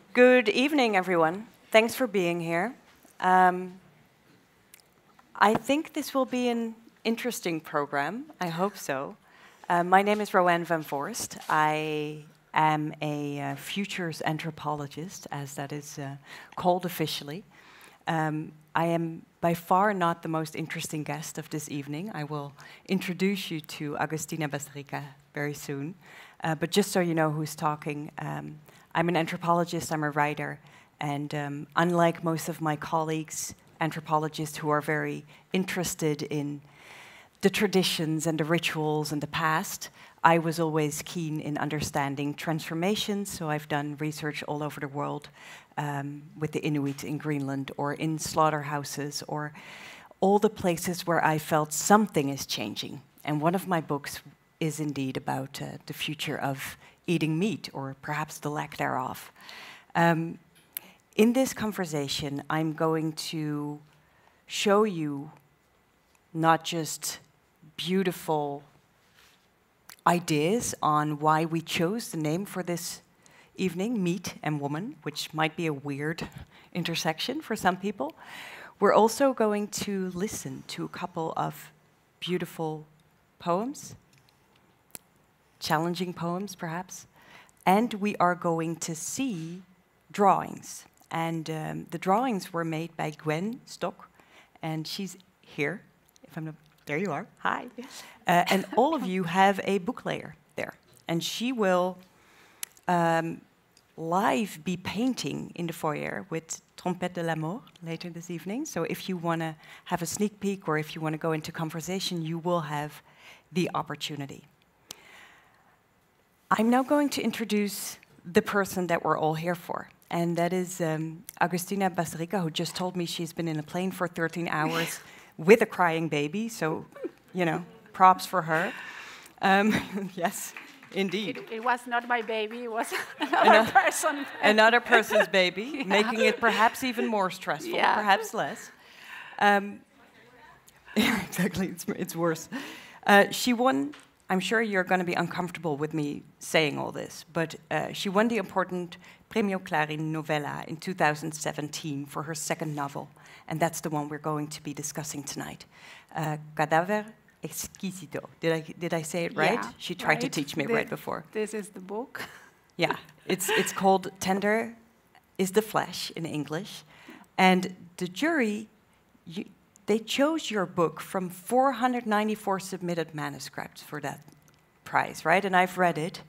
Good evening, everyone. Thanks for being here. I think this will be an interesting program. I hope so. My name is Roanne van Voorst. I am a futures anthropologist, as that is called officially. I am by far not the most interesting guest of this evening. I will introduce you to Agustina Bazterrica very soon. But just so you know who's talking, I'm an anthropologist, I'm a writer, and unlike most of my colleagues, anthropologists who are very interested in the traditions and the rituals and the past, I was always keen in understanding transformations, so I've done research all over the world with the Inuit in Greenland or in slaughterhouses or all the places where I felt something is changing. And one of my books is indeed about the future of eating meat, or perhaps the lack thereof. In this conversation, I'm going to show you not just beautiful ideas on why we chose the name for this evening, Meat and Woman, which might be a weird intersection for some people. We're also going to listen to a couple of beautiful poems, challenging poems, perhaps. And we are going to see drawings. And the drawings were made by Gwen Stock, and she's here. If I'm not, there you are. Hi. And all of you have a book layer there. And she will live be painting in the foyer with Trompette de la Mort later this evening. So if you want to have a sneak peek or if you want to go into conversation, you will have the opportunity. I'm now going to introduce the person that we're all here for, and that is Agustina Bazterrica, who just told me she's been in a plane for 13 hours with a crying baby, so, you know, props for her. Yes, indeed. It was not my baby, it was another person. Another person's baby, yeah. Making it perhaps even more stressful, yeah. Perhaps less. Yeah, exactly, it's worse. She won. I'm sure you're going to be uncomfortable with me saying all this, but she won the important Premio Clarín Novela in 2017 for her second novel, and that's the one we're going to be discussing tonight. Cadáver Exquisito. Did I say it right? Yeah, she tried to teach me right before. This is the book. Yeah, it's called Tender is the Flesh in English, and the jury. They chose your book from 494 submitted manuscripts for that prize, right? And I've read it.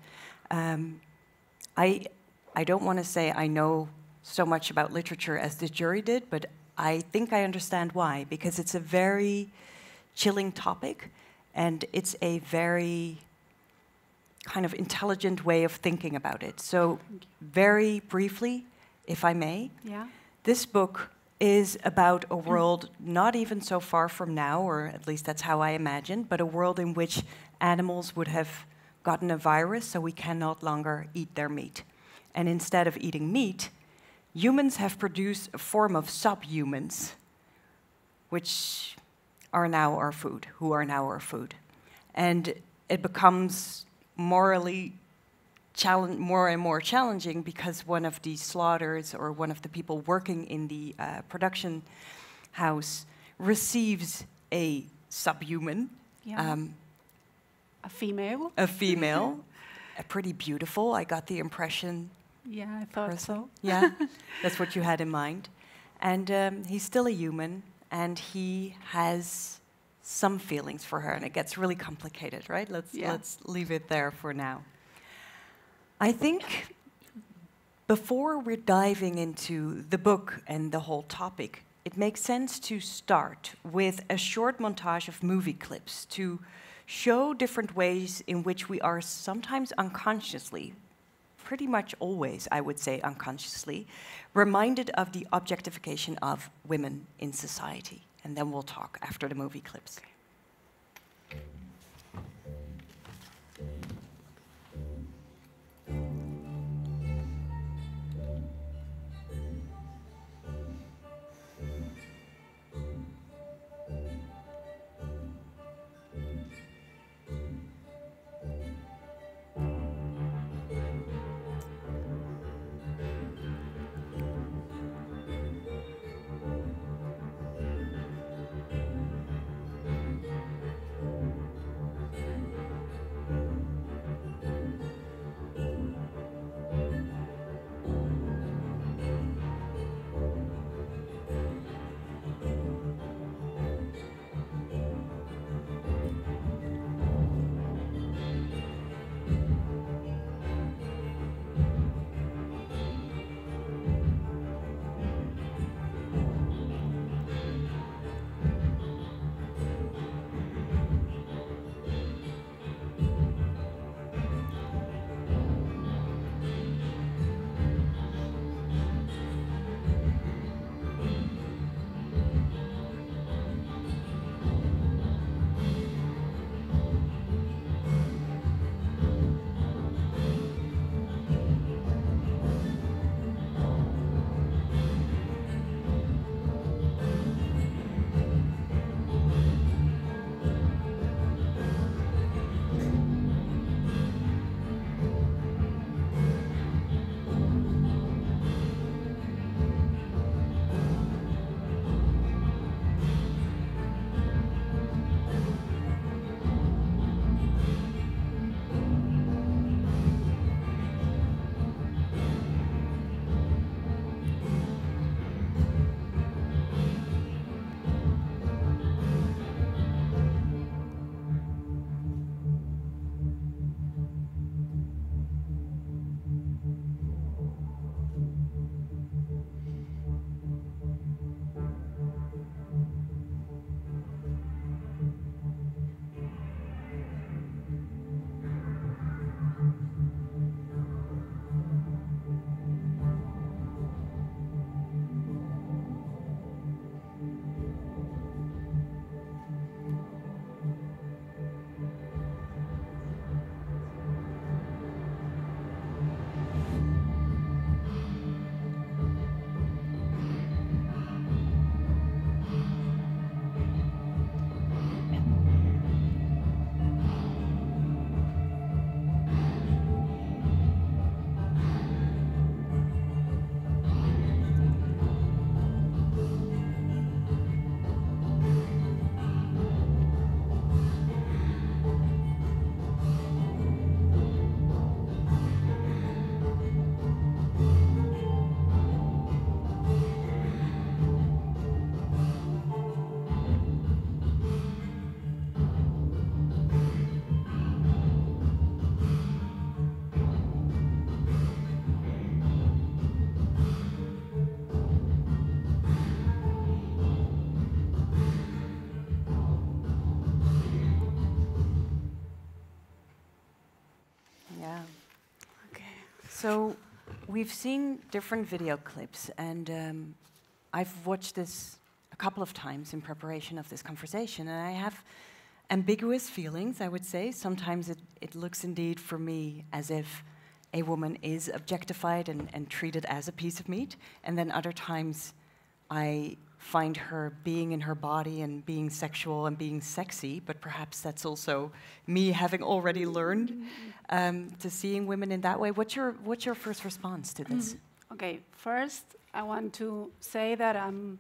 I don't want to say I know so much about literature as the jury did, but I think I understand why, because it's a very chilling topic, and it's a very kind of intelligent way of thinking about it. So very briefly, if I may, yeah. This book is about a world not even so far from now, or at least that's how I imagine, but a world in which animals would have gotten a virus, so we can no longer eat their meat. And instead of eating meat, humans have produced a form of subhumans, which are now our food, who are now our food. And it becomes morally more and more challenging because one of the slaughters or one of the people working in the production house receives a subhuman. Yeah. A female. A female. Pretty beautiful, I got the impression. Yeah, I thought so. Yeah, that's what you had in mind. And he's still a human, and he has some feelings for her, and it gets really complicated, right? Let's leave it there for now. I think before we're diving into the book and the whole topic, it makes sense to start with a short montage of movie clips to show different ways in which we are sometimes unconsciously, pretty much always, I would say unconsciously, reminded of the objectification of women in society. And then we'll talk after the movie clips. So we've seen different video clips, and I've watched this a couple of times in preparation of this conversation, and I have ambiguous feelings, I would say. Sometimes it looks indeed for me as if a woman is objectified and treated as a piece of meat, and then other times I find her being in her body and being sexual and being sexy, but perhaps that's also me having already learned to seeing women in that way. What's your first response to this? Okay, first I want to say that I'm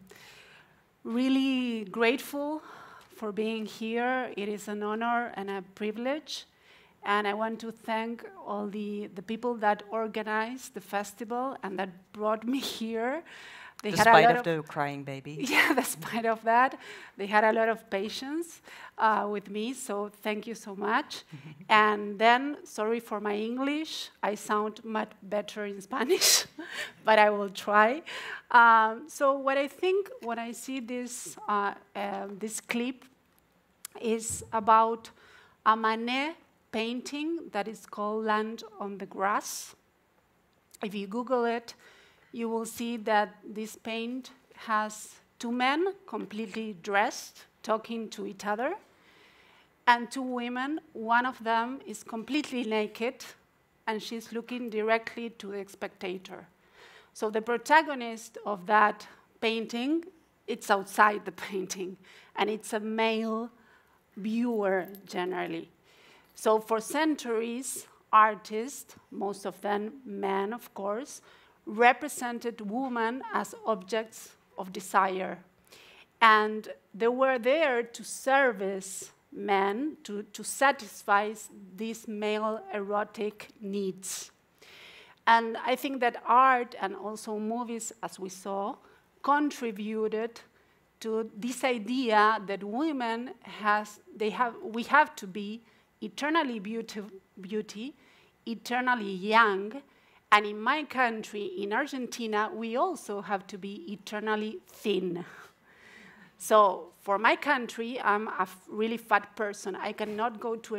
really grateful for being here. It is an honor and a privilege. And I want to thank all the people that organized the festival and that brought me here. Despite of the crying baby. Yeah, despite of that, they had a lot of patience with me, so thank you so much. And then, sorry for my English, I sound much better in Spanish, but I will try. So what I think when I see this, this clip is about a Manet painting that is called Land on the Grass. If you Google it, you will see that this paint has two men completely dressed, talking to each other, and two women. One of them is completely naked, and she's looking directly to the spectator. So the protagonist of that painting, it's outside the painting, and it's a male viewer generally. So for centuries, artists, most of them men, of course, represented women as objects of desire. And they were there to service men, to satisfy these male erotic needs. And I think that art and also movies, as we saw, contributed to this idea that women we have to be eternally beauty, eternally young, and in my country, in Argentina, we also have to be eternally thin. So for my country, I'm a really fat person. I cannot go to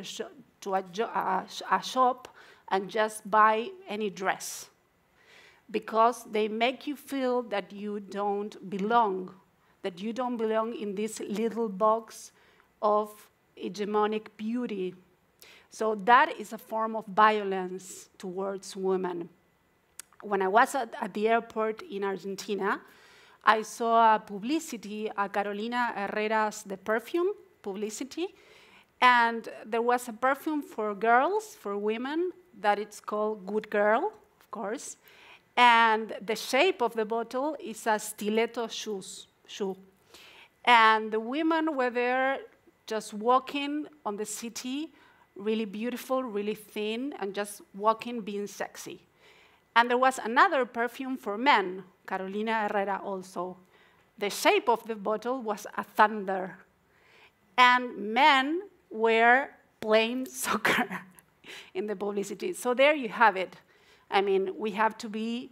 a shop and just buy any dress because they make you feel that you don't belong in this little box of hegemonic beauty. So that is a form of violence towards women. When I was at the airport in Argentina, I saw a publicity, Carolina Herrera's The Perfume publicity, and there was a perfume for girls, for women, that it's called Good Girl, of course, and the shape of the bottle is a stiletto shoe. And the women were there just walking on the city, really beautiful, really thin, and just walking, being sexy. And there was another perfume for men, Carolina Herrera also. The shape of the bottle was a thunder. And men were playing soccer in the publicity. So there you have it. I mean, we have to be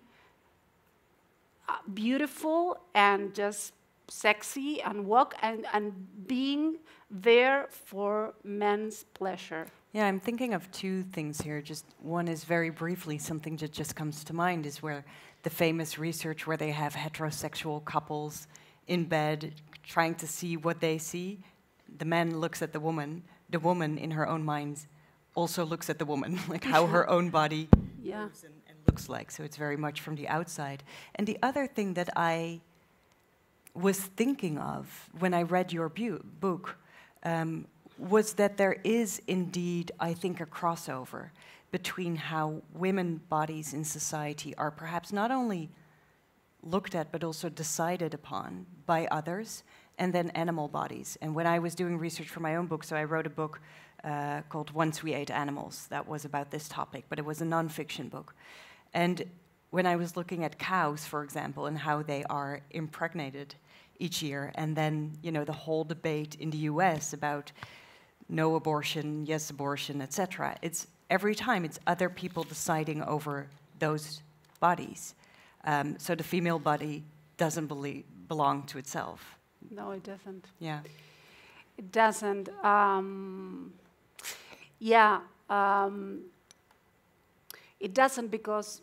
beautiful and just sexy and walk and being there for men's pleasure. Yeah, I'm thinking of two things here. Just one is very briefly, something that just comes to mind is where the famous research where they have heterosexual couples in bed trying to see what they see. The man looks at the woman in her own mind also looks at the woman, like how her own body moves and looks like. So it's very much from the outside. And the other thing that I was thinking of when I read your book was that there is indeed, I think, a crossover between how women bodies in society are perhaps not only looked at but also decided upon by others, and then animal bodies. And when I was doing research for my own book, so I wrote a book called Once We Ate Animals that was about this topic, but it was a non-fiction book. And when I was looking at cows, for example, and how they are impregnated each year, and then, you know, the whole debate in the US about no abortion, yes abortion, etc. It's every time it's other people deciding over those bodies. So the female body doesn't belong to itself. No, it doesn't. Yeah. It doesn't. It doesn't, because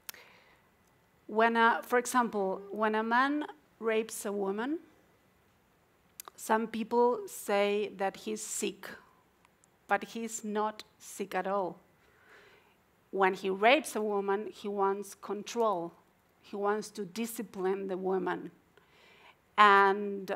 for example, when a man rapes a woman, some people say that he's sick, but he's not sick at all. When he rapes a woman, he wants control. He wants to discipline the woman. And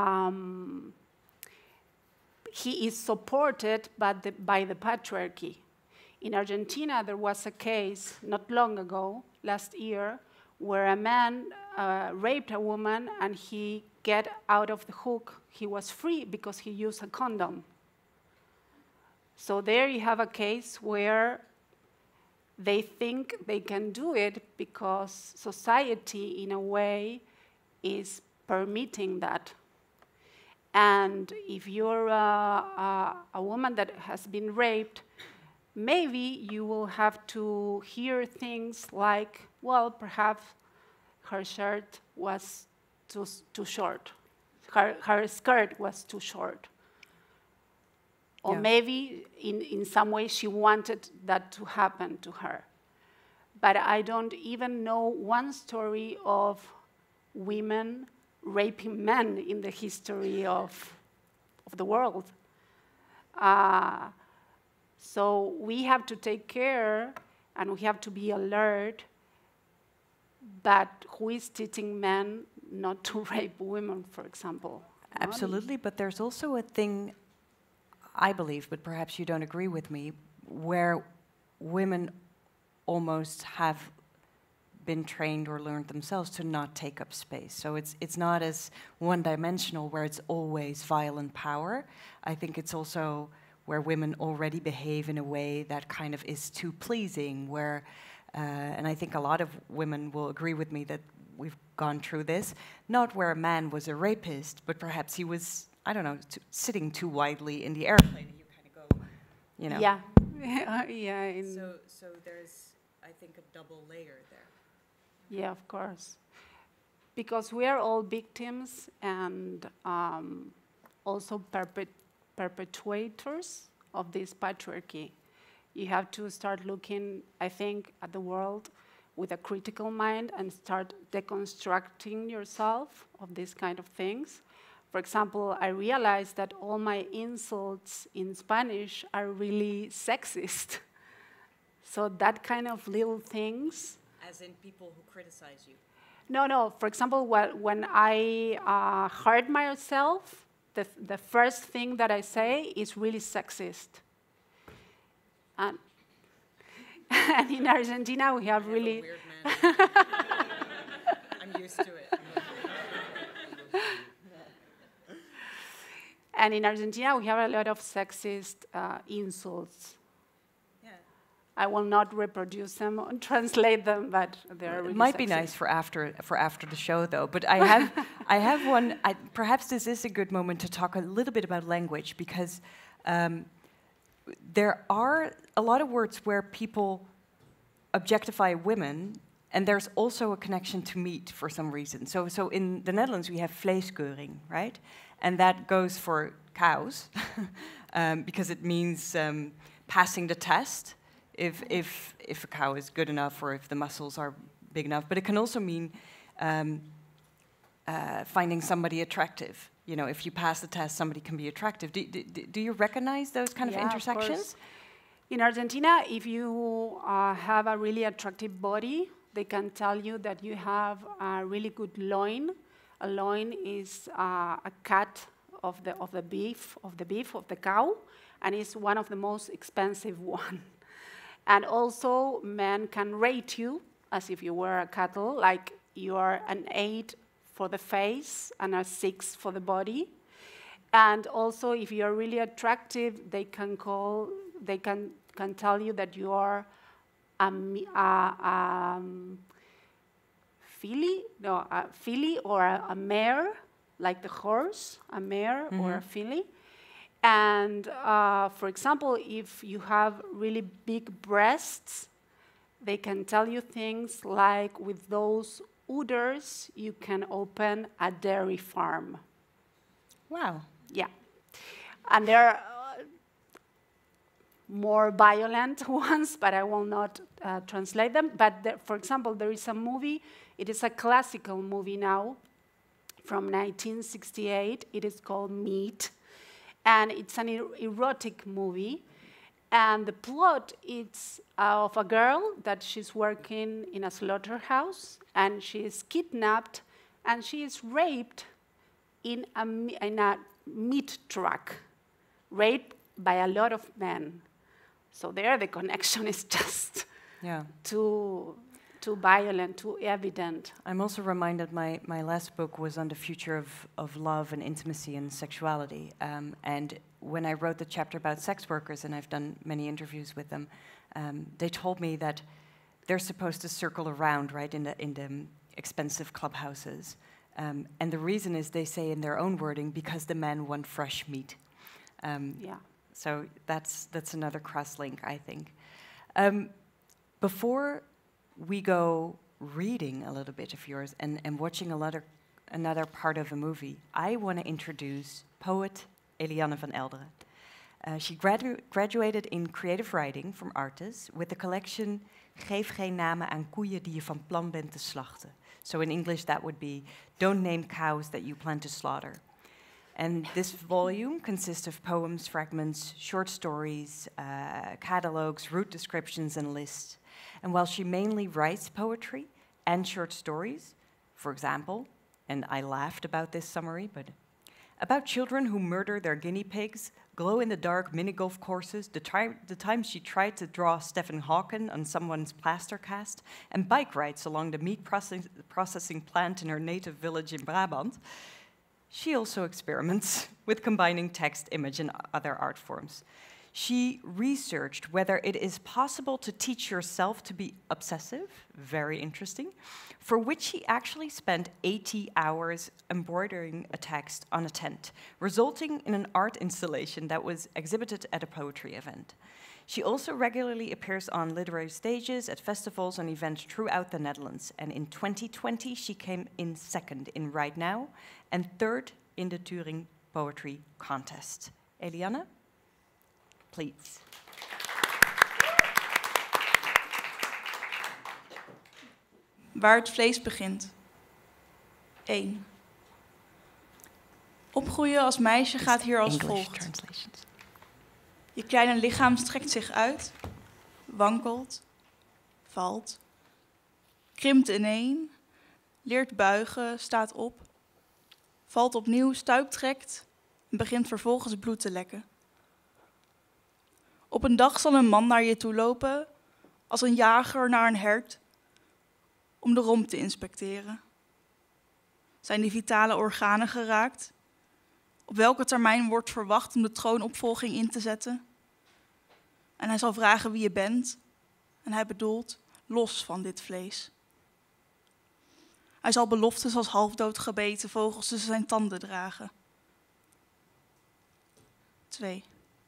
he is supported by the patriarchy. In Argentina, there was a case not long ago, last year, where a man raped a woman and he got out of the hook. He was free because he used a condom. So there you have a case where they think they can do it because society, in a way, is permitting that. And if you're a woman that has been raped, maybe you will have to hear things like, well, perhaps her shirt was too short. Her skirt was too short. Or maybe in some way she wanted that to happen to her. But I don't even know one story of women raping men in the history of the world. So we have to take care and we have to be alert, but who is teaching men not to rape women, for example? Absolutely, but there's also a thing, I believe, but perhaps you don't agree with me, where women almost have been trained or learned themselves to not take up space. So it's not as one-dimensional where it's always violent power. I think it's also where women already behave in a way that kind of is too pleasing, where, and I think a lot of women will agree with me that we've gone through this, not where a man was a rapist, but perhaps he was, I don't know, sitting too widely in the airplane and you kind of go, you know. Yeah. Yeah. So there's, I think, a double layer there. Yeah, of course. Because we are all victims and also perpetuators of this patriarchy. You have to start looking, I think, at the world with a critical mind and start deconstructing yourself of these kind of things. For example, I realized that all my insults in Spanish are really sexist. So that kind of little things. As in people who criticize you? No. For example, when I hurt myself, the first thing that I say is really sexist. And in Argentina, we have really... A weird man. I'm used to it. And in Argentina, we have a lot of sexist insults. I will not reproduce them or translate them, but they're really It might sexist. be nice for after the show, though. But I have one. Perhaps this is a good moment to talk a little bit about language, because there are a lot of words where people objectify women, and there's also a connection to meat for some reason. So in the Netherlands we have vleeskeuring, right? And that goes for cows, because it means passing the test. If a cow is good enough or if the muscles are big enough. But it can also mean finding somebody attractive. You know, if you pass the test, somebody can be attractive. Do you recognize those kind of intersections? Of in Argentina, if you have a really attractive body, they can tell you that you have a really good loin. A loin is a cut of the beef of the cow, and it's one of the most expensive ones. And also, men can rate you as if you were a cattle, like you are an 8 for the face and a 6 for the body. And also, if you are really attractive, they can tell you that you are a filly or a mare, like the horse, a mare or a filly. And for example, if you have really big breasts, they can tell you things like, with those udders, you can open a dairy farm. Wow. Yeah. And there more violent ones, but I will not translate them. But for example, there is a movie, it is a classical movie now from 1968. It is called Meat, and it's an erotic movie. And the plot is of a girl that she's working in a slaughterhouse, and she is kidnapped, and she is raped in a meat truck, raped by a lot of men. So there the connection is just too violent, too evident. I'm also reminded my last book was on the future of love and intimacy and sexuality. And when I wrote the chapter about sex workers, and I've done many interviews with them, they told me that they're supposed to circle around, right, in the expensive clubhouses. And the reason is, they say in their own wording, because the men want fresh meat. So that's another cross link, I think. Before we go reading a little bit of yours and watching another part of a movie, I want to introduce poet Eliane van Elderen. She graduated in creative writing from Artes with the collection Geef geen namen aan koeien die je van plan bent te slachten. So in English that would be, don't name cows that you plan to slaughter. And this volume consists of poems, fragments, short stories, catalogues, route descriptions, and lists. And while she mainly writes poetry and short stories, for example, and I laughed about this summary, but about children who murder their guinea pigs, glow-in-the-dark mini-golf courses, the time she tried to draw Stephen Hawking on someone's plaster cast, and bike rides along the meat processing plant in her native village in Brabant, she also experiments with combining text, image, and other art forms. She researched whether it is possible to teach yourself to be obsessive, very interesting, for which she actually spent 80 hours embroidering a text on a tent, resulting in an art installation that was exhibited at a poetry event. She also regularly appears on literary stages, at festivals and events throughout the Netherlands. And in 2020, she came in second in Right Now and third in the Turing Poetry Contest. Eliane? Please. Waar het vlees begint. 1. Opgroeien als meisje gaat hier als volgt. Je kleine lichaam strekt zich uit, wankelt, valt, krimpt ineen, leert buigen, staat op, valt opnieuw, stuiptrekt en begint vervolgens bloed te lekken. Op een dag zal een man naar je toe lopen, als een jager naar een hert, om de romp te inspecteren. Zijn die vitale organen geraakt? Op welke termijn wordt verwacht om de troonopvolging in te zetten? En hij zal vragen wie je bent, en hij bedoelt los van dit vlees. Hij zal beloftes als halfdood gebeten vogels tussen zijn tanden dragen. 2.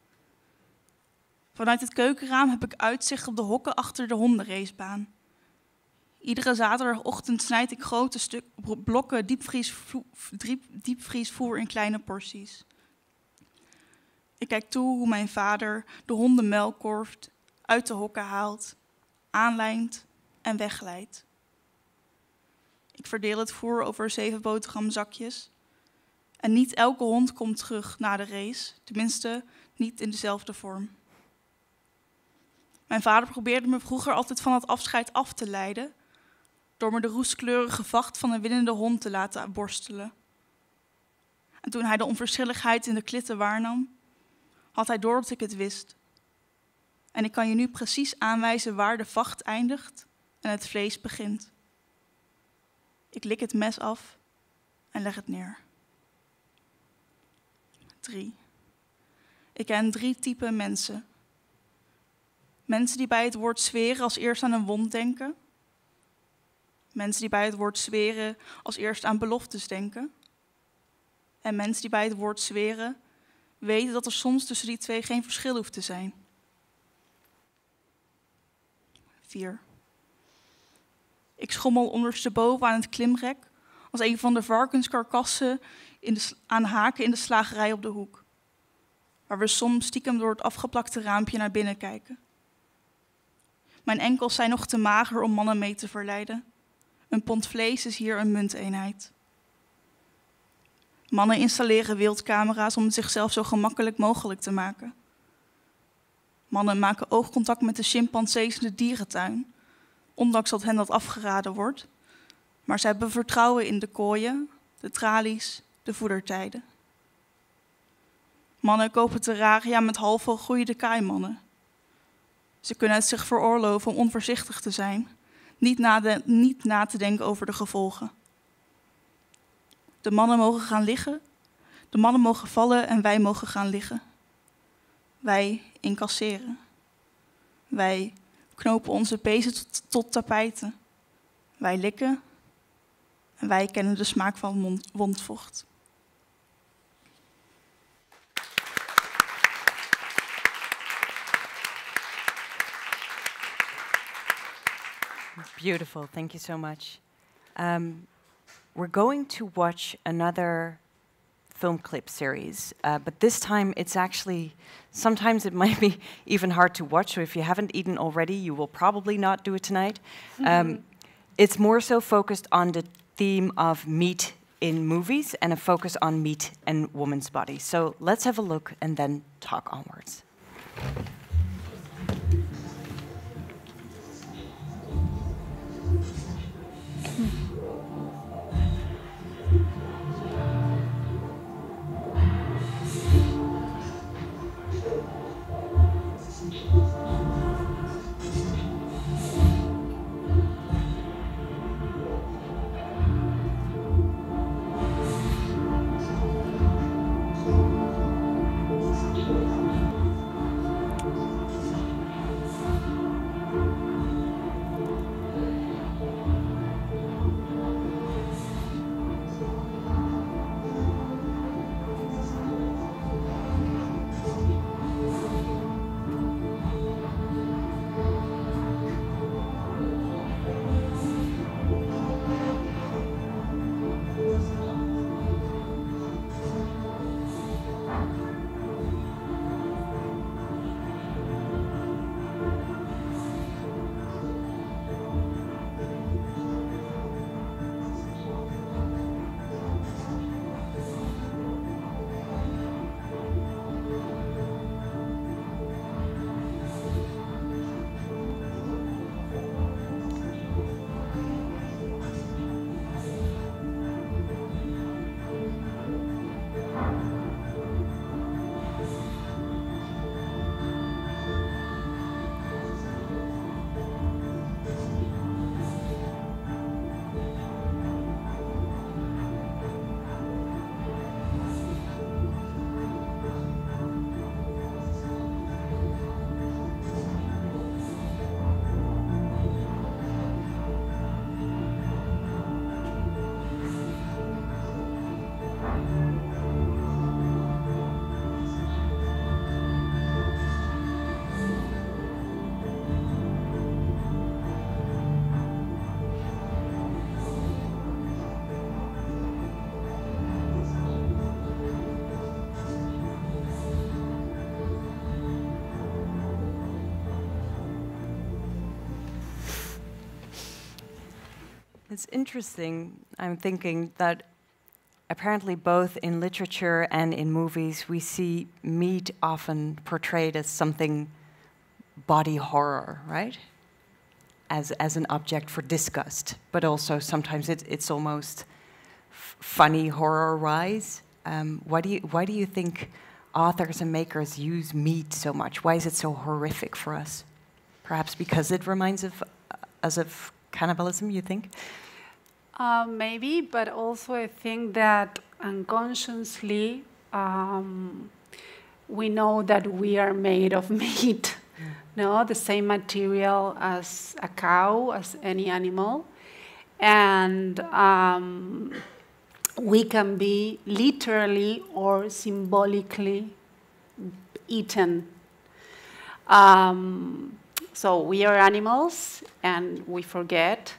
Vanuit het keukenraam heb ik uitzicht op de hokken achter de hondenracebaan. Iedere zaterdagochtend snijd ik grote blokken diepvriesvoer in kleine porties. Ik kijk toe hoe mijn vader de honden melkkorft, uit de hokken haalt, aanlijnt en wegleidt. Ik verdeel het voer over 7 boterhamzakjes. En niet elke hond komt terug na de race, tenminste niet in dezelfde vorm. Mijn vader probeerde me vroeger altijd van het afscheid af te leiden, door me de roestkleurige vacht van een winnende hond te laten borstelen. En toen hij de onverschilligheid in de klitten waarnam, had hij door dat ik het wist. En ik kan je nu precies aanwijzen waar de vacht eindigt en het vlees begint. Ik lik het mes af en leg het neer. 3. Ik ken 3 typen mensen. Mensen die bij het woord zweren als eerst aan een wond denken. Mensen die bij het woord zweren als eerst aan beloftes denken. En mensen die bij het woord zweren weten dat er soms tussen die 2 geen verschil hoeft te zijn. 4. Ik schommel ondersteboven aan het klimrek als een van de varkenskarkassen aan haken in de slagerij op de hoek. waar we soms stiekem door het afgeplakte raampje naar binnen kijken. Mijn enkels zijn nog te mager om mannen mee te verleiden. Een pond vlees is hier een munteenheid. Mannen installeren wildcamera's om het zichzelf zo gemakkelijk mogelijk te maken. Mannen maken oogcontact met de chimpansees in de dierentuin, ondanks dat hen dat afgeraden wordt. Maar ze hebben vertrouwen in de kooien, de tralies, de voedertijden. Mannen kopen terraria met half volgroeide kaaimannen. Ze kunnen het zich veroorloven om onvoorzichtig te zijn, niet na te denken over de gevolgen. De mannen mogen gaan liggen, de mannen mogen vallen en wij mogen gaan liggen. Wij incasseren. Wij knopen onze pezen tot tapijten. Wij likken en wij kennen de smaak van wondvocht. Beautiful, thank you so much. We're going to watch another film clip series, but this time it's actually, sometimes it might be even hard to watch, so if you haven't eaten already, you will probably not do it tonight. It's more so focused on the theme of meat in movies and a focus on meat and woman's body. So let's have a look and then talk onwards. It's interesting. I'm thinking that apparently both in literature and in movies we see meat often portrayed as something body horror, right? As an object for disgust, but also sometimes it's almost funny horror rise. Why do you think authors and makers use meat so much? Why is it so horrific for us? Perhaps because it reminds us of cannibalism, you think? Maybe, but also I think that unconsciously we know that we are made of meat. No, the same material as a cow, as any animal. And we can be literally or symbolically eaten. So we are animals and we forget,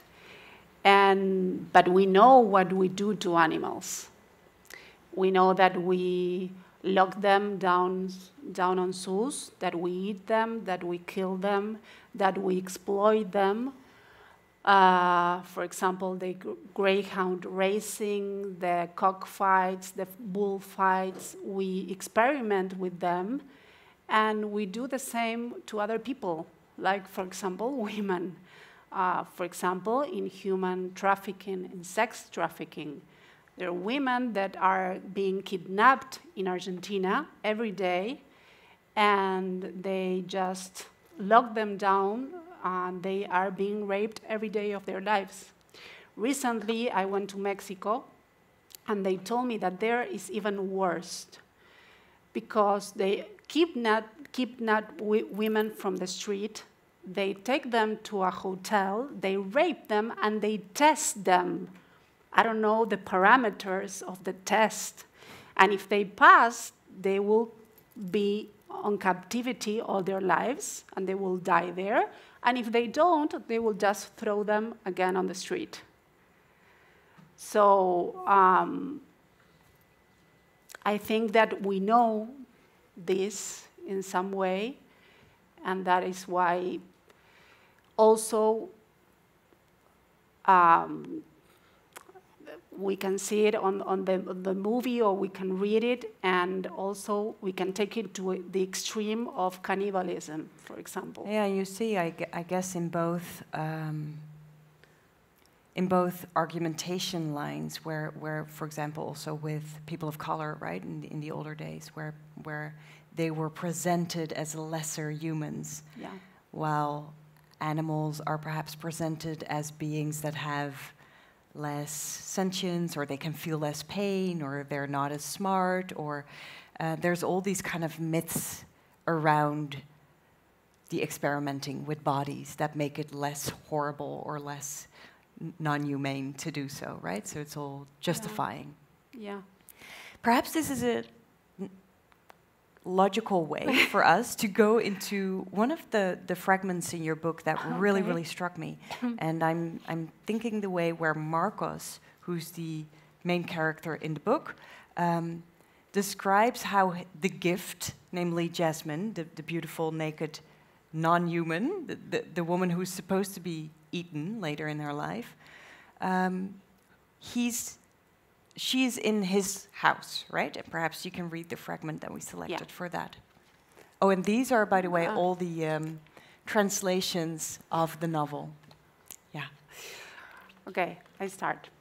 but we know what we do to animals. We know that we lock them down on zoos, that we eat them, that we kill them, that we exploit them. For example, the greyhound racing, the cockfights, the bullfights, we experiment with them, and we do the same to other people, like, for example, women. For example, in human trafficking, in sex trafficking, there are women that are being kidnapped in Argentina every day, and they just lock them down, and they are being raped every day of their lives. Recently, I went to Mexico, and they told me that there is even worse, because they kidnap women from the street, they take them to a hotel, they rape them, and they test them. I don't know the parameters of the test. And if they pass, they will be on captivity all their lives, and they will die there. And if they don't, they will just throw them again on the street. So I think that we know this in some way, and that is why also we can see it on the movie, or we can read it, and also we can take it to the extreme of cannibalism, for example. Yeah, you see, I guess in both argumentation lines, where, for example, also with people of color, right, in the older days, where they were presented as lesser humans, Yeah. while animals are perhaps presented as beings that have less sentience, or they can feel less pain, or they're not as smart, or there's all these kind of myths around the experimenting with bodies that make it less horrible or less non-humane to do so, right? So it's all justifying. Yeah. Perhaps this is a logical way for us to go into one of the fragments in your book that really, really struck me. And I'm thinking the way where Marcos, who's the main character in the book, describes how the gift, namely Jasmine, the beautiful, naked, non-human, the woman who's supposed to be eaten later in her life, she's in his house, right? And perhaps you can read the fragment that we selected for that. Oh, and these are, by the way, all the translations of the novel. Yeah. Okay, I start.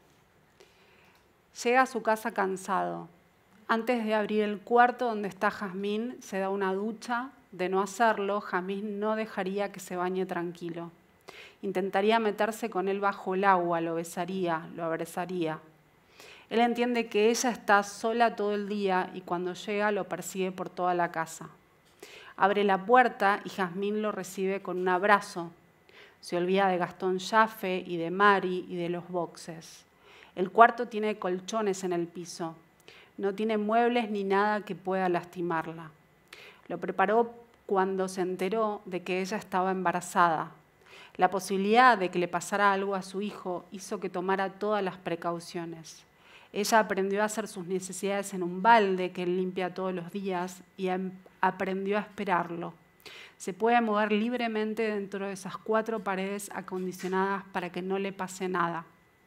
Llega a su casa cansado. Antes de abrir el cuarto donde está Jazmín, se da una ducha. De no hacerlo, Jazmín no dejaría que se bañe tranquilo. Intentaría meterse con él bajo el agua, lo besaría, lo abrazaría. Él entiende que ella está sola todo el día y cuando llega lo persigue por toda la casa. Abre la puerta y Jazmín lo recibe con un abrazo. Se olvida de Gastón Jaffe y de Mari y de los boxes. El cuarto tiene colchones en el piso. No tiene muebles ni nada que pueda lastimarla. Lo preparó cuando se enteró de que ella estaba embarazada. La posibilidad de que le pasara algo a su hijo hizo que tomara todas las precauciones. Ella aprendió a hacer sus necesidades en un balde que él limpia todos los días y aprendió a esperarlo. Se puede mover libremente dentro de esas 4 paredes acondicionadas para que no le pase nada.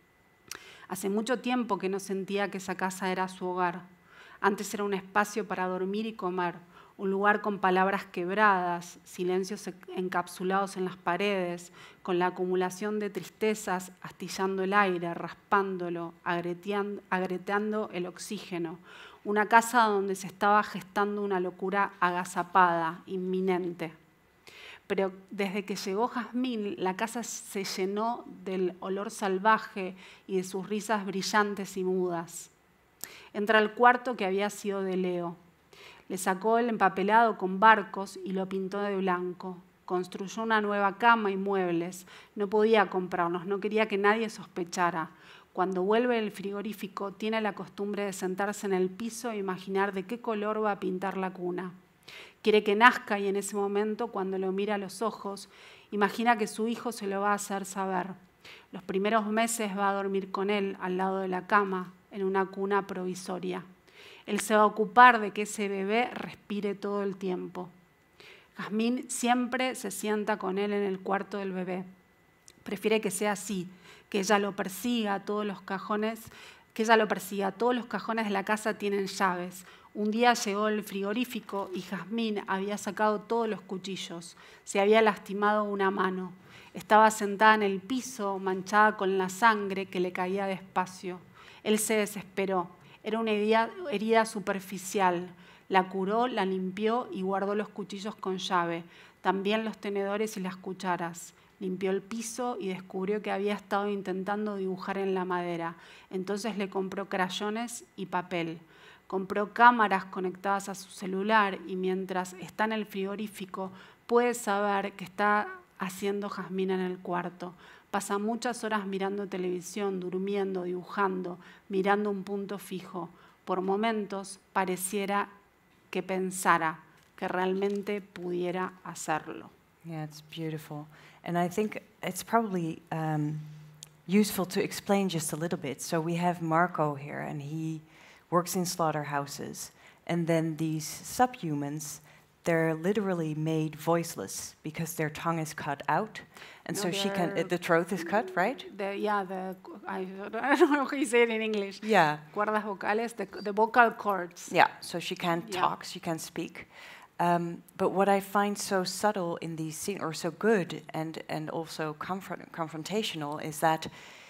Hace mucho tiempo que no sentía que esa casa era su hogar. Antes era un espacio para dormir y comer, un lugar con palabras quebradas, silencios encapsulados en las paredes, con la acumulación de tristezas astillando el aire, raspándolo, agrietando el oxígeno. Una casa donde se estaba gestando una locura agazapada, inminente. Pero desde que llegó Jazmín, la casa se llenó del olor salvaje y de sus risas brillantes y mudas. Entra al cuarto que había sido de Leo. Le sacó el empapelado con barcos y lo pintó de blanco. Construyó una nueva cama y muebles. No podía comprarlos, no quería que nadie sospechara. Cuando vuelve del frigorífico, tiene la costumbre de sentarse en el piso e imaginar de qué color va a pintar la cuna. Quiere que nazca y en ese momento, cuando lo mira a los ojos, imagina que su hijo se lo va a hacer saber. Los primeros meses va a dormir con él al lado de la cama, en una cuna provisoria. Él se va a ocupar de que ese bebé respire todo el tiempo. Jazmín siempre se sienta con él en el cuarto del bebé. Prefiere que sea así, que ella lo persiga a todos los cajones, de la casa tienen llaves. Un día llegó el frigorífico y Jazmín había sacado todos los cuchillos. Se había lastimado una mano. Estaba sentada en el piso, manchada con la sangre que le caía despacio. Él se desesperó. Era una herida superficial. La curó, la limpió y guardó los cuchillos con llave. También los tenedores y las cucharas. Limpió el piso y descubrió que había estado intentando dibujar en la madera. Entonces le compró crayones y papel. Compró cámaras conectadas a su celular y mientras está en el frigorífico puede saber que está haciendo Jazmín en el cuarto. Pasa muchas horas mirando televisión, durmiendo, dibujando, mirando un punto fijo. Por momentos pareciera que pensara que realmente pudiera hacerlo. Yeah, it's beautiful. And I think it's probably useful to explain just a little bit. So we have Marco here, and he works in slaughterhouses. And then these subhumans, they're literally made voiceless because their tongue is cut out. And No, so she can, the throat is cut, right? I don't know how you say it in English. Yeah. Cuerdas vocales, the vocal cords. Yeah, so she can't Yeah. talk, she can't speak. But what I find so subtle in these scenes, or so good and also confrontational, is that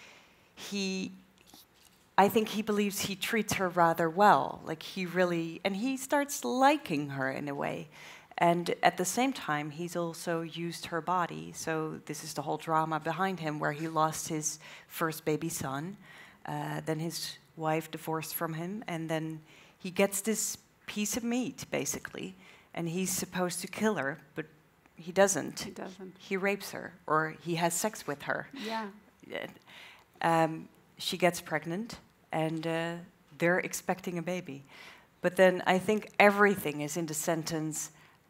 I think he believes he treats her rather well. Like and he starts liking her in a way. And at the same time, he's also used her body. So this is the whole drama behind him, where he lost his first baby son. Then his wife divorced from him. And then he gets this piece of meat, basically. And he's supposed to kill her, but he doesn't. He doesn't. He rapes her, or he has sex with her. Yeah. She gets pregnant, and they're expecting a baby. But then I think everything is in the sentence,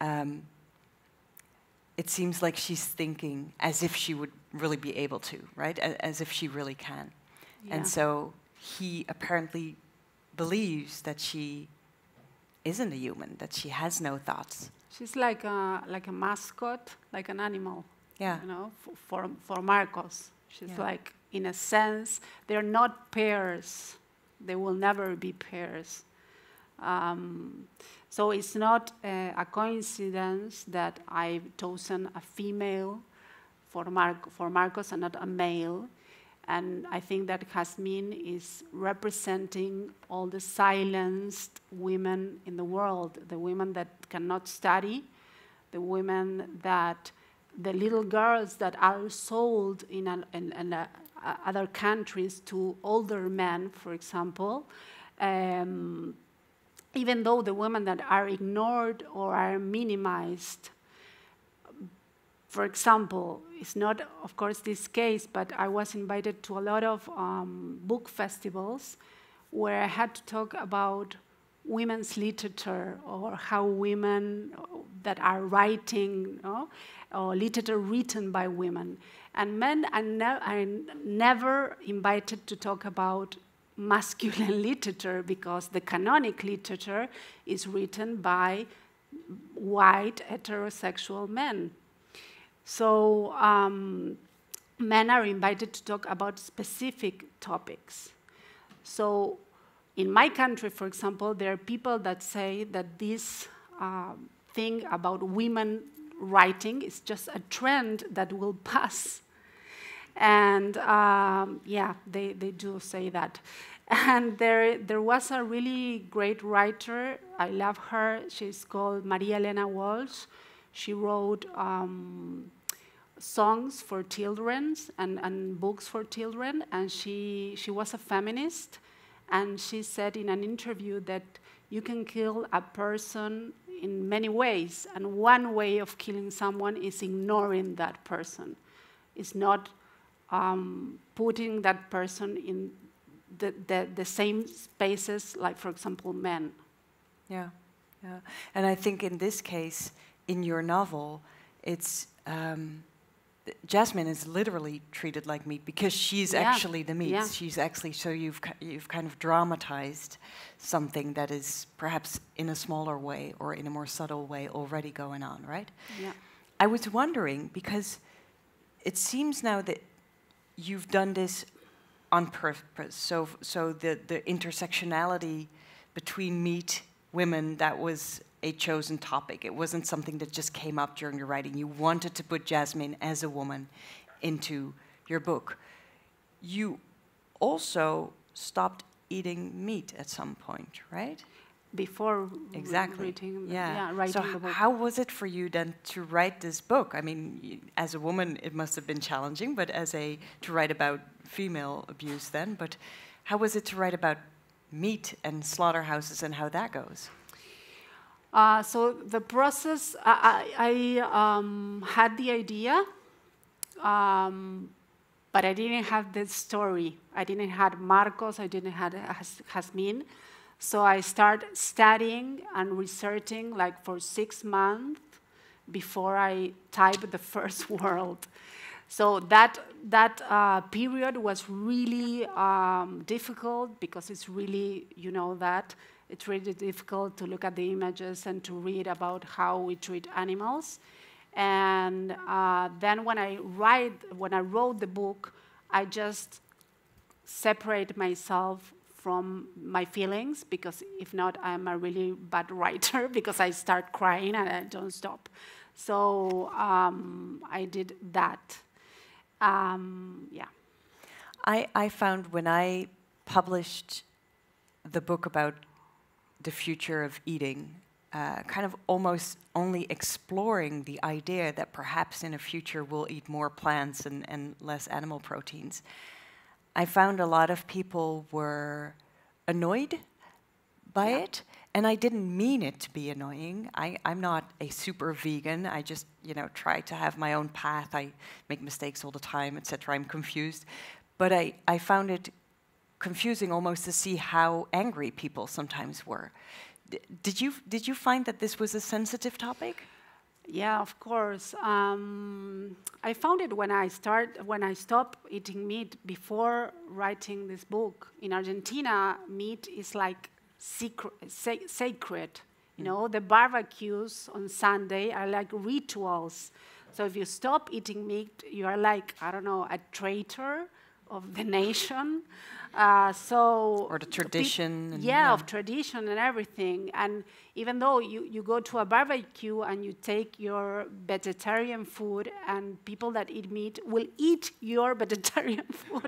it seems like she's thinking as if she would really be able to, right? As if she really can. Yeah. And so he apparently believes that she isn't a human, that she has no thoughts. She's like a mascot, like an animal. Yeah. You know, for Marcos. She's Yeah. like, in a sense, they're not pairs. They will never be pairs. So it's not a coincidence that I've chosen a female for Marcos and not a male. And I think that Jazmín is representing all the silenced women in the world, the women that cannot study, the women that, the little girls that are sold in other countries to older men, for example, even though the women that are ignored or are minimized. For example, it's not, of course, this case, but I was invited to a lot of book festivals where I had to talk about women's literature or how women that are writing, or literature written by women. And men are never invited to talk about masculine literature because the canonic literature is written by white heterosexual men. So men are invited to talk about specific topics. So in my country, for example, there are people that say that this thing about women writing is just a trend that will pass. And yeah, they do say that. And there was a really great writer, I love her, she's called Maria Elena Walsh. She wrote songs for children and books for children, and she was a feminist, and she said in an interview that you can kill a person in many ways, and one way of killing someone is ignoring that person. It's not putting that person in the same spaces, like, for example, men. Yeah, yeah. And I think in this case, in your novel, it's Jasmine is literally treated like meat because she's actually the meat. Yeah. She's actually, so you've kind of dramatized something that is perhaps in a smaller way or in a more subtle way already going on, right? Yeah. I was wondering, because it seems now that you've done this on purpose. So the intersectionality between meat, women, that was a chosen topic. It wasn't something that just came up during your writing. You wanted to put Jasmine as a woman into your book. You also stopped eating meat at some point, right? Before Exactly. writing, So the book. how was it for you then to write this book? I mean, as a woman, it must have been challenging, but to write about female abuse then. But how was it to write about meat and slaughterhouses and how that goes? So the process, I had the idea, but I didn't have the story. I didn't have Marcos, I didn't have Jasmine. So I started studying and researching like for 6 months before I typed the first word. So that period was really difficult because it's really, it's really difficult to look at the images and to read about how we treat animals. And then when I wrote the book, I just separate myself from my feelings, because if not, I'm a really bad writer because I start crying and I don't stop. So I did that. Yeah. I found when I published the book about the future of eating, kind of almost only exploring the idea that perhaps in a future we'll eat more plants and less animal proteins, I found a lot of people were annoyed by it. And I didn't mean it to be annoying. I'm not a super vegan. I just, try to have my own path. I make mistakes all the time, etc. I'm confused. But I found it confusing almost to see how angry people sometimes were. Did you find that this was a sensitive topic? Yeah, of course. I found it when I stopped eating meat before writing this book. In Argentina, meat is like sacred. The barbecues on Sunday are like rituals. So if you stop eating meat, you are like, I don't know, a traitor of the nation. Or the tradition. Of tradition and everything. And even though you go to a barbecue and you take your vegetarian food, and people that eat meat will eat your vegetarian food,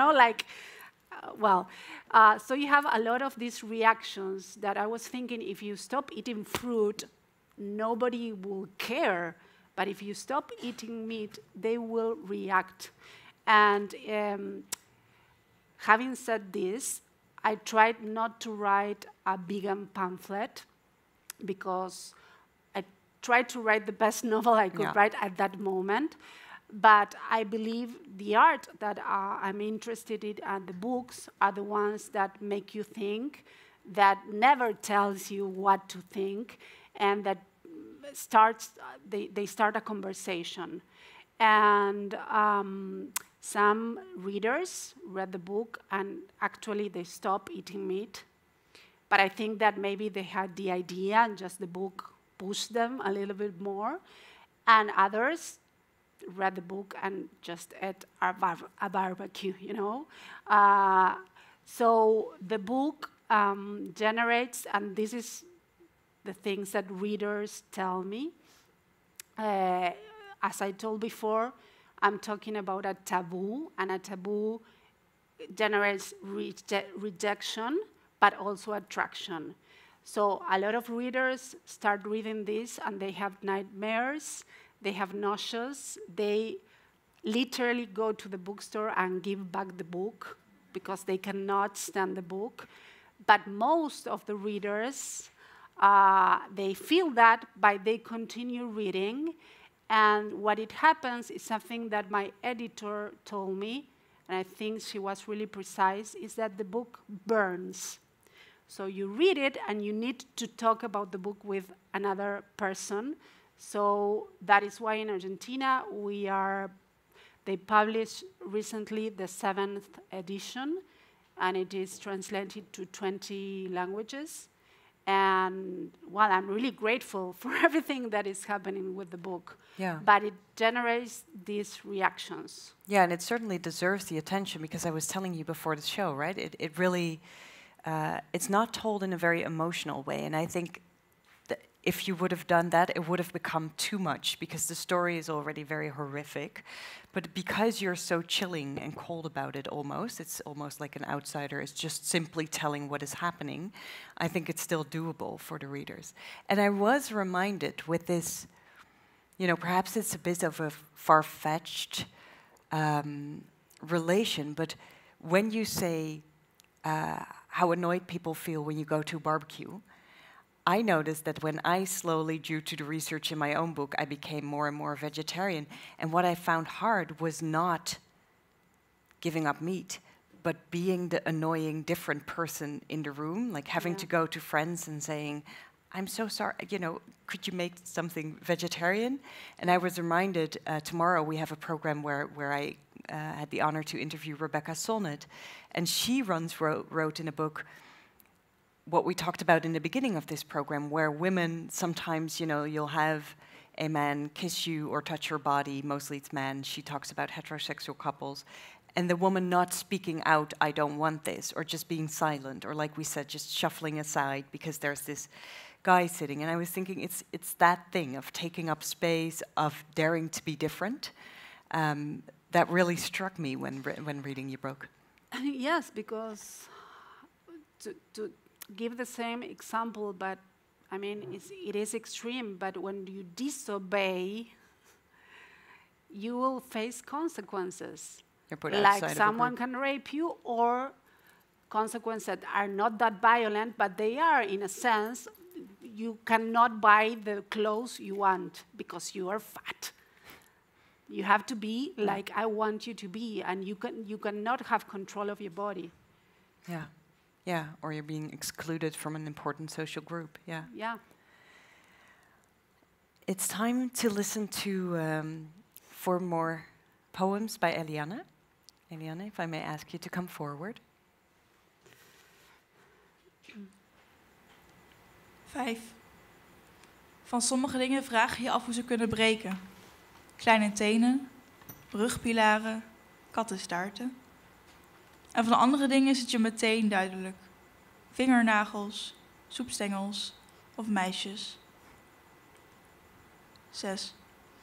so you have a lot of these reactions that I was thinking, if you stop eating fruit, nobody will care. But if you stop eating meat, they will react. And having said this, I tried not to write a vegan pamphlet because I tried to write the best novel I could write at that moment. But I believe the art that I'm interested in and the books are the ones that make you think, that never tells you what to think, and that they start a conversation. And some readers read the book and actually they stopped eating meat. But I think that maybe they had the idea and just the book pushed them a little bit more. And others read the book and just ate a barbecue, So the book generates, and this is the things that readers tell me. As I told before, I'm talking about a taboo, and a taboo generates rejection, but also attraction. So a lot of readers start reading this, and they have nightmares, they have nausea, they literally go to the bookstore and give back the book because they cannot stand the book. But most of the readers, they feel that, but they continue reading. And what it happens is something that my editor told me, and I think she was really precise, is that the book burns. So you read it, and you need to talk about the book with another person. So that is why in Argentina we are They published recently the 7th edition, and it is translated to 20 languages. And well, I'm really grateful for everything that is happening with the book. Yeah. But it generates these reactions. Yeah, and it certainly deserves the attention, because I was telling you before the show, right? It really, it's not told in a very emotional way. And I think that if you would have done that, it would have become too much, because the story is already very horrific. But because you're so chilling and cold about it almost, it's almost like an outsider is just simply telling what is happening, I think it's still doable for the readers. And I was reminded with this, you know, perhaps it's a bit of a far-fetched relation, but when you say how annoyed people feel when you go to a barbecue, I noticed that when I slowly, due to the research in my own book, I became more and more vegetarian. And what I found hard was not giving up meat, but being the annoying, different person in the room, like having to go to friends and saying, I'm so sorry, you know, could you make something vegetarian? And I was reminded, tomorrow we have a program where I had the honor to interview Rebecca Solnit, and she wrote in a book what we talked about in the beginning of this program, where women sometimes, you know, you'll have a man kiss you or touch your body, mostly it's men. She talks about heterosexual couples, and the woman not speaking out, I don't want this, or just being silent, or like we said, just shuffling aside because there's this guy sitting. And I was thinking it's that thing of taking up space, of daring to be different, that really struck me when reading your book. Yes, because to give the same example, but I mean, it is extreme, but when you disobey, you will face consequences. You're put like outside someone of a group. can rape you, or consequences that are not that violent, but they are, in a sense, you cannot buy the clothes you want because you are fat. You have to be like I want you to be, and you cannot have control of your body. Yeah. Yeah, or you're being excluded from an important social group, yeah. Yeah. It's time to listen to 4 more poems by Eliane. Eliane, if I may ask you to come forward. 5. Van sommige dingen vraag je je af hoe ze kunnen breken. Kleine tenen, brugpilaren, kattenstaarten. En van andere dingen is het je meteen duidelijk. Vingernagels, soepstengels of meisjes. 6.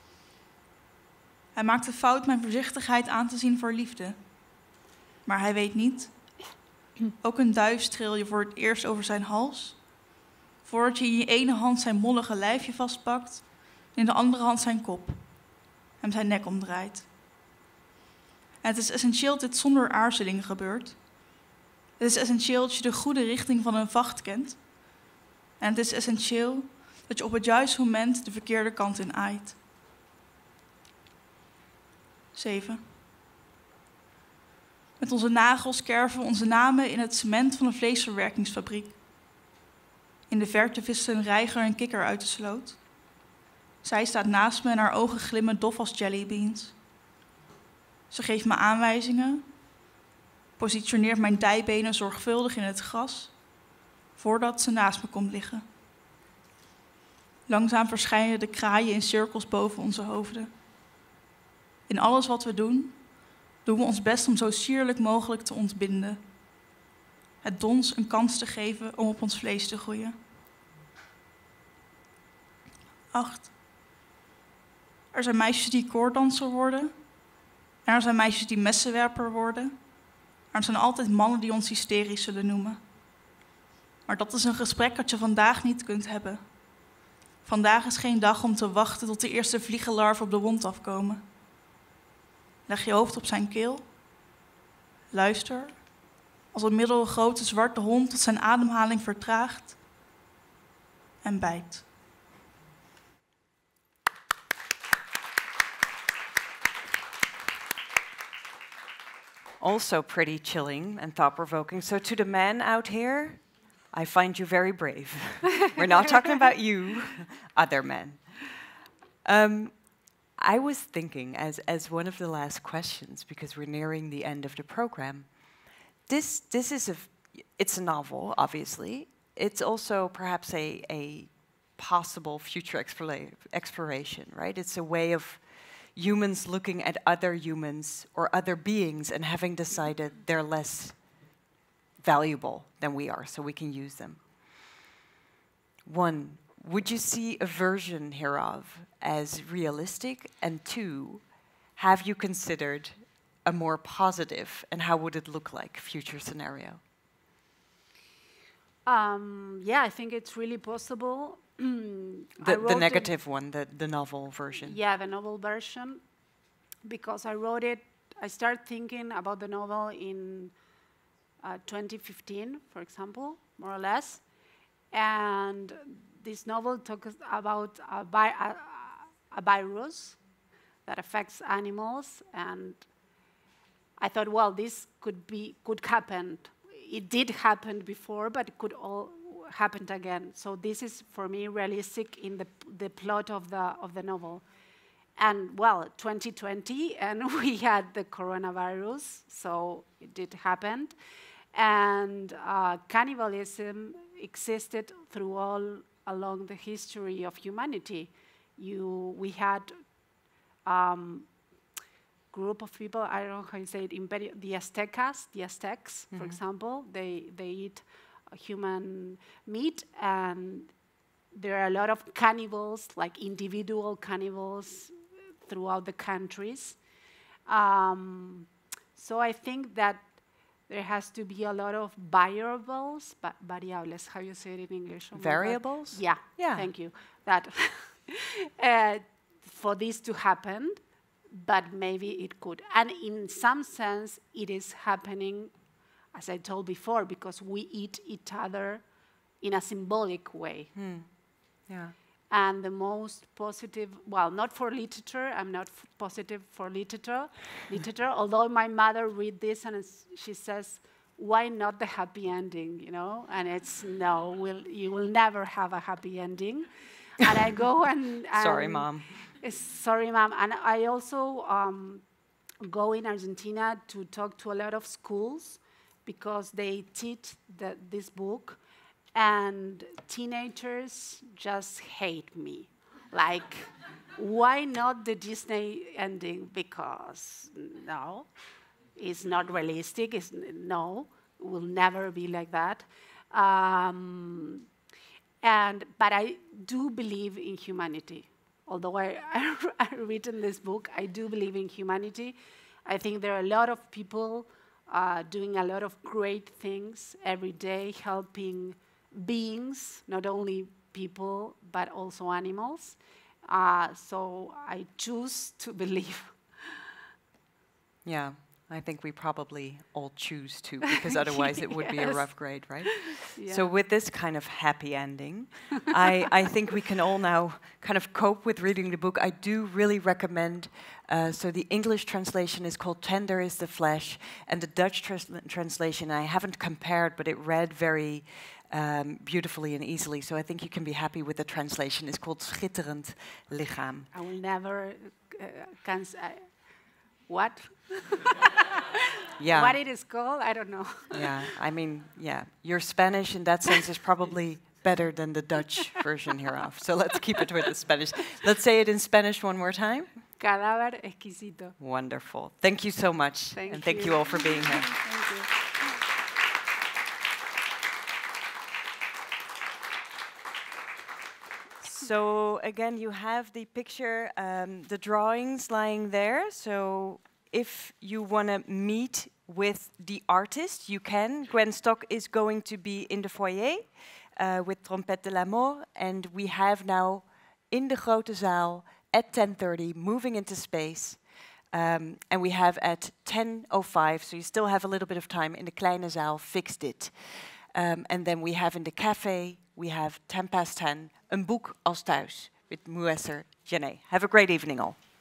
Hij maakt de fout mijn voorzichtigheid aan te zien voor liefde. Maar hij weet niet. Ook een duif streel je voor het eerst over zijn hals. Voordat je in je ene hand zijn mollige lijfje vastpakt. En in de andere hand zijn kop. Hem zijn nek omdraait. En het is essentieel dat dit zonder aarzeling gebeurt. Het is essentieel dat je de goede richting van een vacht kent. En het is essentieel dat je op het juiste moment de verkeerde kant in aait. 7. Met onze nagels kerven we onze namen in het cement van een vleesverwerkingsfabriek. In de verte vist een reiger een kikker uit de sloot. Zij staat naast me en haar ogen glimmen dof als jellybeans. Ze geeft me aanwijzingen, positioneert mijn dijbenen zorgvuldig in het gras, voordat ze naast me komt liggen. Langzaam verschijnen de kraaien in cirkels boven onze hoofden. In alles wat we doen, doen we ons best om zo sierlijk mogelijk te ontbinden. Het dons een kans te geven om op ons vlees te groeien. 8. Er zijn meisjes die koorddanser worden. En er zijn meisjes die messenwerper worden. Maar er zijn altijd mannen die ons hysterisch zullen noemen. Maar dat is een gesprek dat je vandaag niet kunt hebben. Vandaag is geen dag om te wachten tot de eerste vliegenlarven op de wond afkomen. Leg je hoofd op zijn keel. Luister. Als een middelgrote zwarte hond tot zijn ademhaling vertraagt. En bijt. Also pretty chilling and thought-provoking. So to the men out here, I find you very brave. We're not talking about you, other men. I was thinking, as one of the last questions, because we're nearing the end of the program, this is it's a novel, obviously. It's also perhaps a possible future exploration, right? It's a way of humans looking at other humans or other beings and having decided they're less valuable than we are, so we can use them. One, would you see a version hereof as realistic? And two, have you considered a more positive, and how would it look like, future scenario? Yeah, I think it's really possible. The negative one, the novel version. Yeah, the novel version, because I wrote it, I started thinking about the novel in 2015, for example, more or less. And this novel talks about a virus that affects animals, and I thought, well, this could happen. It did happen before, but it could all happen again. So this is, for me, realistic in the plot of the novel. And, well, 2020, and we had the coronavirus, so it did happen. And cannibalism existed through all along the history of humanity. We had group of people, I don't know how you say it, the Aztecs, for example, they eat human meat, and there are a lot of cannibals, like individual cannibals throughout the countries. So I think that there has to be a lot of variables, how you say it in English? Oh, variables? Yeah, thank you. That for this to happen, but maybe it could. And in some sense, it is happening, as I told before, because we eat each other in a symbolic way. Yeah. And the most positive, well, not for literature, I'm not positive for literature, although my mother read this and she says, why not the happy ending, you know? And it's, no, you will never have a happy ending. And I go and sorry, Mom. Sorry, Mom. And I also go in Argentina to talk to a lot of schools because they teach this book. And teenagers just hate me. Like, why not the Disney ending? Because, no, it's not realistic. No, it will never be like that. But I do believe in humanity. Although I written this book, I do believe in humanity. I think there are a lot of people doing a lot of great things every day, helping beings, not only people, but also animals. So I choose to believe. Yeah, I think we probably all choose to, because otherwise it would be a rough grade, right? Yeah. So with this kind of happy ending, I think we can all now kind of cope with reading the book. I do really recommend, so the English translation is called Tender is the Flesh, and the Dutch translation, I haven't compared, but it read very beautifully and easily. So I think you can be happy with the translation. It's called Schitterend Lichaam. I will never what? Yeah. What it is called, I don't know. Yeah, I mean, yeah. Your Spanish in that sense is probably better than the Dutch version hereof. So let's keep it with the Spanish. Let's say it in Spanish one more time. Cadáver exquisito. Wonderful. Thank you so much. Thank you all for being here. Thank you. So again, you have the picture, the drawings lying there. So if you want to meet with the artist, you can. Gwen Stock is going to be in the foyer with Trompette de la Mort. And we have now in the Grote Zaal at 10:30, moving into space. And we have at 10:05, so you still have a little bit of time, in the Kleine Zaal, Fixed It. And then we have in the cafe, we have 10 past 10, Een boek als thuis, with Muesser Janet. Have a great evening all.